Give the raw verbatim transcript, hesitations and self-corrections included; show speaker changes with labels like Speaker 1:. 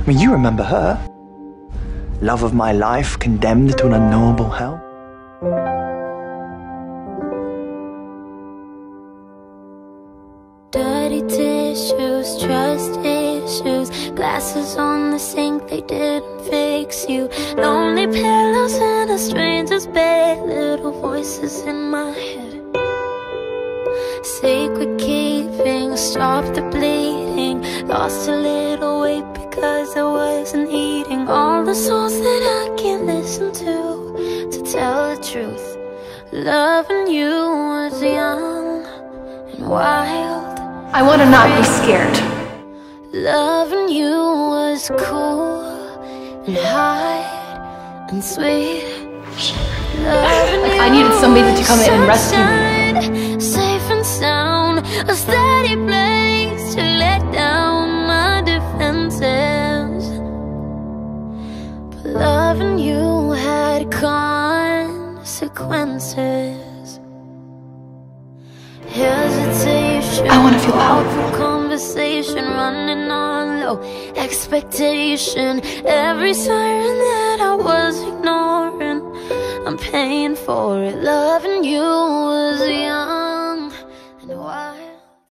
Speaker 1: mean, you remember her. Love of my life, condemned to an unknowable hell.
Speaker 2: Dirty tissues, trust issues, glasses on the sink, they didn't fix you. Lonely pillows in a stranger's bed, little voices in my head. Sacred keeping, stop the bleeding. Lost a little weight because I wasn't eating. All the songs that I can't listen to, to tell the truth. Loving you was young and wild.
Speaker 3: I want to not be scared.
Speaker 2: Loving you was cool and high and sweet.
Speaker 3: Like I needed somebody to come in and rescue me.
Speaker 2: Safe and sound, a steady place to let down my defenses. But loving you had consequences. Hesitation,
Speaker 3: I want to feel powerful.
Speaker 2: Conversation running on low. Expectation, every siren that I was ignoring, I'm paying for it. Love